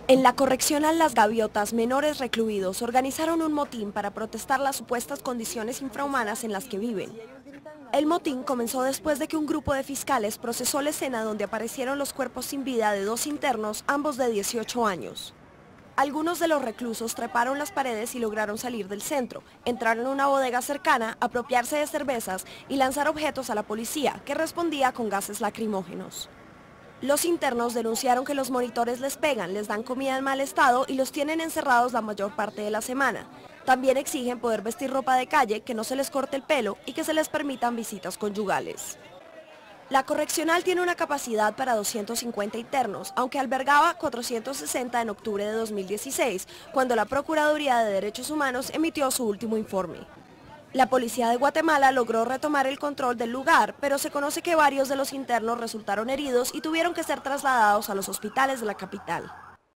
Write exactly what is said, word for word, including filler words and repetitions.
En la correccional Las Gaviotas, menores recluidos organizaron un motín para protestar las supuestas condiciones infrahumanas en las que viven. El motín comenzó después de que un grupo de fiscales procesó la escena donde aparecieron los cuerpos sin vida de dos internos, ambos de dieciocho años. Algunos de los reclusos treparon las paredes y lograron salir del centro, entraron a una bodega cercana, apropiarse de cervezas y lanzar objetos a la policía, que respondía con gases lacrimógenos. Los internos denunciaron que los monitores les pegan, les dan comida en mal estado y los tienen encerrados la mayor parte de la semana. También exigen poder vestir ropa de calle, que no se les corte el pelo y que se les permitan visitas conyugales. La correccional tiene una capacidad para doscientos cincuenta internos, aunque albergaba cuatrocientos sesenta en octubre de dos mil dieciséis, cuando la Procuraduría de Derechos Humanos emitió su último informe. La policía de Guatemala logró retomar el control del lugar, pero se conoce que varios de los internos resultaron heridos y tuvieron que ser trasladados a los hospitales de la capital.